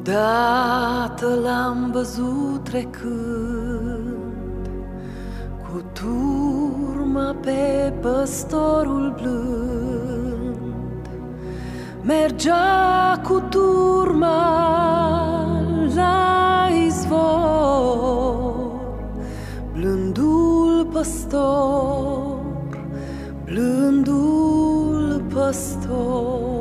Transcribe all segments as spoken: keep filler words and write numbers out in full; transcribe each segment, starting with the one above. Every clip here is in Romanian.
Odată l-am văzut trecând cu turma pe păstorul blând. Mergea cu turma la izvor, blândul păstor, blândul păstor.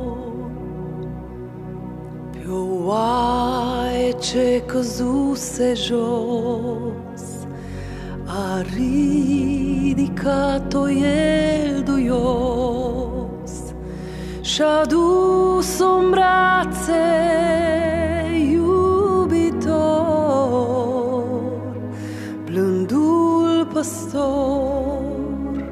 Pe o oaie ce căzuse jos, a ridicat-o el duios și-a dus-o în brațe iubitor. Blândul păstor,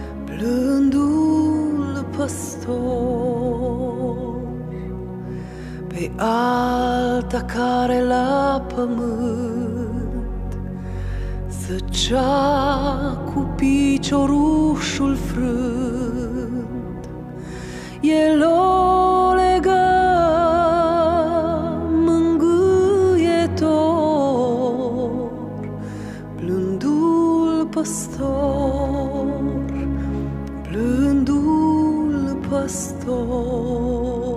blândul păstor. Pe alta care la pământ zăcea cu piciorușul frânt, el o legă mângâietor. Blândul păstor, blândul păstor.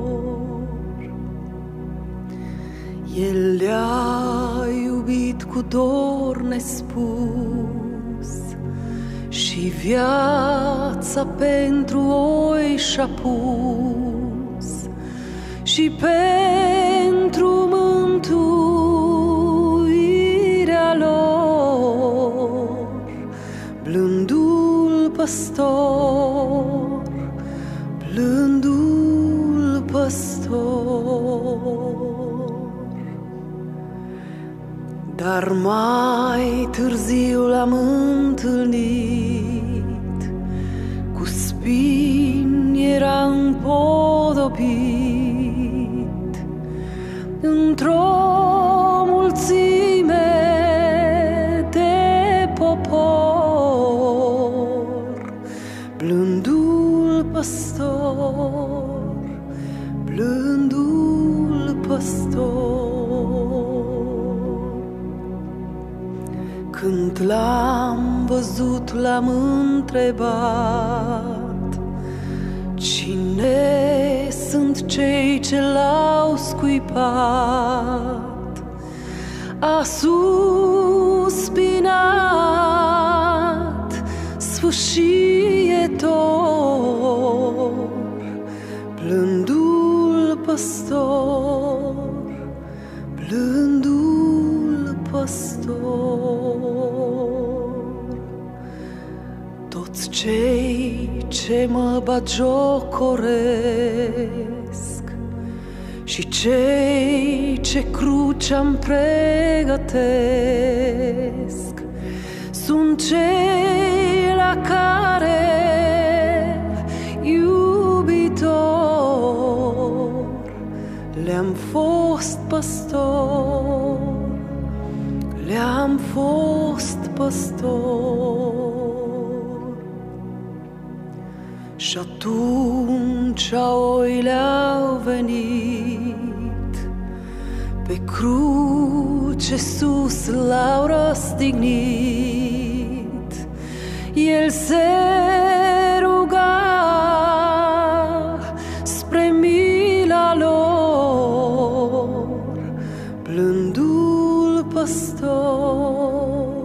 El le-a iubit cu dor nespus și viața pentru oi și-a pus, și pentru mântuirea lor. Blândul păstor, blândul păstor. Dar mai târziu l-am întâlnit, cu spini era împodobit, într-o mulțime de popor. Blândul păstor, blândul păstor. Când l-am văzut, l-am întrebat, cine sunt cei ce l-au scuipat? A suspinat sfâșietor. Blândul păstor, blândul păstor. Toți cei ce mă bagiocoresc și cei ce crucea-mi pregătesc sunt cei la care, iubitor, le-am fost păstor, le-am fost păstor. Și atunci oile au venit, pe cruce sus l-au răstignit. El se ruga spre mila lor. Blândul păstor,